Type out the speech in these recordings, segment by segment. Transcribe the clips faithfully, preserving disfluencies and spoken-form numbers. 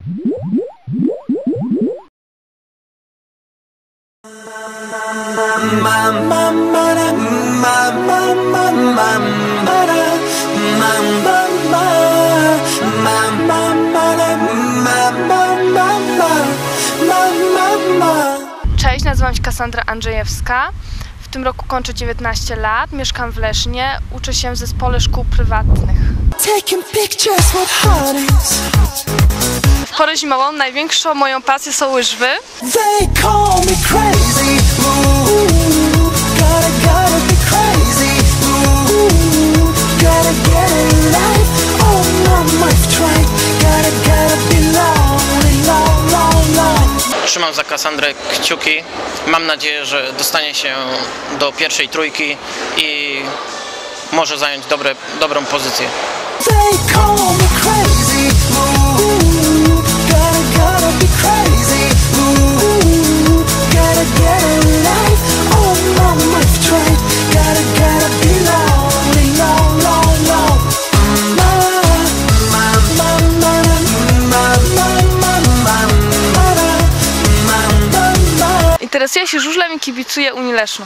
Cześć, nazywam się Kassandra Andrzejewska. W tym roku kończę dziewiętnaście lat, mieszkam w Lesznie, uczę się w zespole szkół prywatnych. W porę zimową największą moją pasją są łyżwy. Trzymam za Kassandrę kciuki. Mam nadzieję, że dostanie się do pierwszej trójki i może zająć dobre, dobrą pozycję. Interesuję się żużlem i kibicuję Unii Leszno.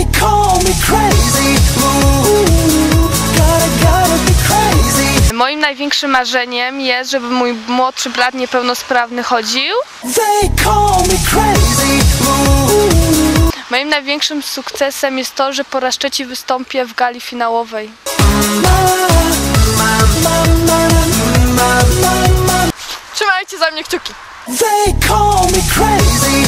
Moim największym marzeniem jest, żeby mój młodszy brat niepełnosprawny chodził. Moim największym sukcesem jest to, że po raz trzeci wystąpię w gali finałowej. Trzymajcie za mnie kciuki!